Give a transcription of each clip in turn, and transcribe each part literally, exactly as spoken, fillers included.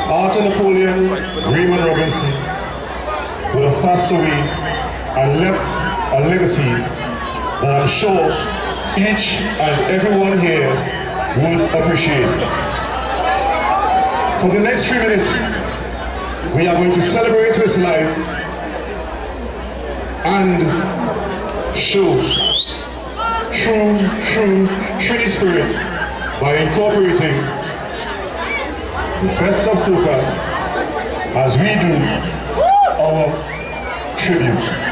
Arthur Napoleon Raymond Robinson would have passed away and left a legacy that I'm sure each and everyone here would appreciate. For the next three minutes, we are going to celebrate his life and show true, true Trini spirit by incorporating the best of soca as we do our tribute.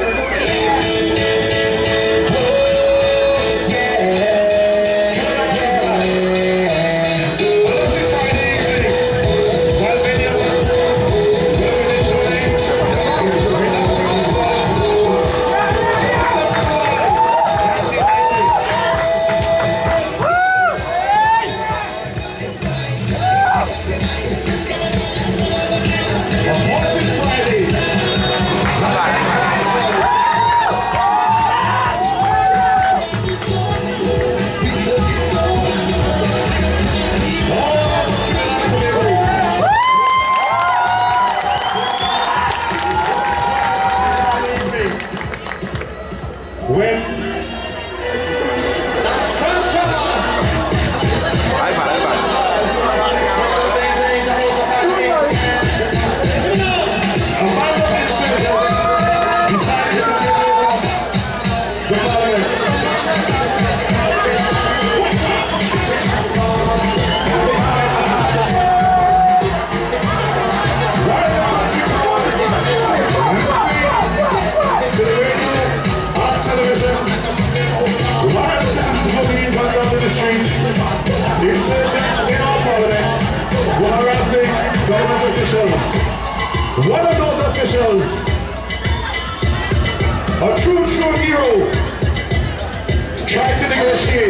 One of those officials, a true, true hero, tried to negotiate.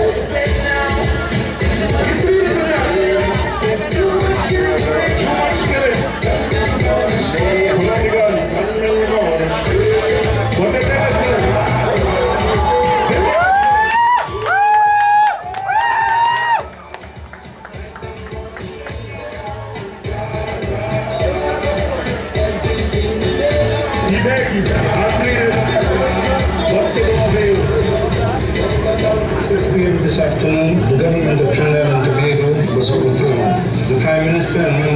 Too much killing. Pull out the gun. But they never said. This afternoon, the government of Trinidad and Tobago was overthrown. The Prime Minister and